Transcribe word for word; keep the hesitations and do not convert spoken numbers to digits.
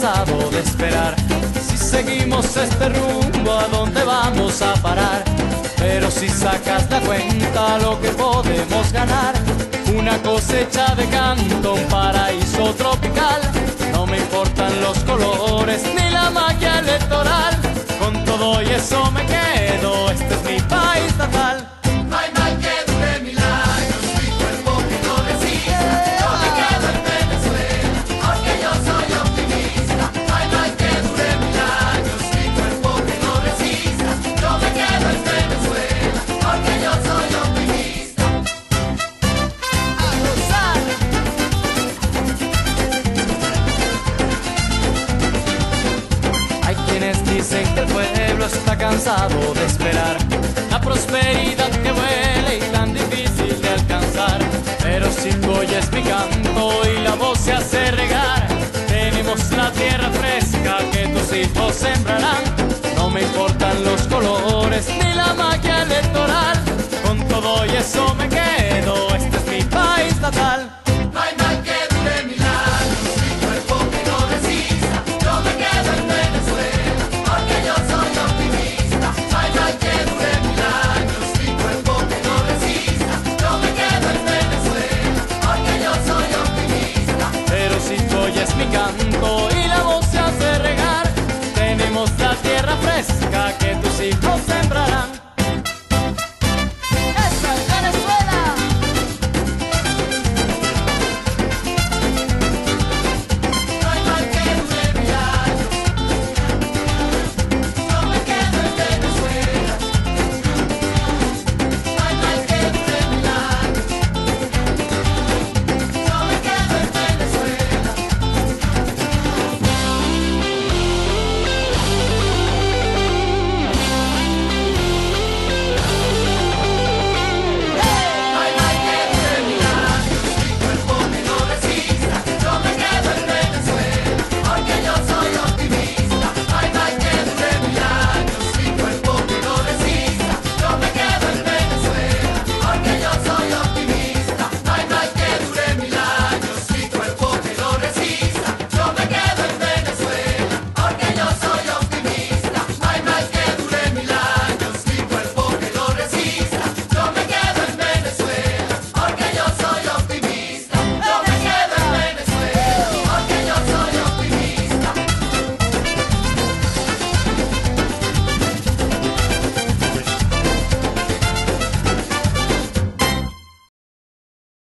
cansado de esperar. Si seguimos este rumbo, ¿a dónde vamos a parar? Pero si sacas la cuenta lo que podemos ganar, una cosecha de canto, un paraíso tropical. No me importan los colores ni la magia electoral, con todo y eso me quedo, este es mi país natal. No hay mal que dure mil años, mi cuerpo que no resista. Yo me quedo en Venezuela, porque yo soy optimista. No hay mal que dure mil años, mi cuerpo que no resista. Yo me quedo en Venezuela, porque yo soy optimista. ¡A gozar! Hay quienes dicen que el pueblo está cansado de esperar la prosperidad que huele y tan difícil de alcanzar. Pero si tú oyes mi canto y la voz se hace regar, tenemos la tierra fresca que tus hijos sembrarán. No me importan los colores ni la magia electoral, con todo y eso me quedo. Este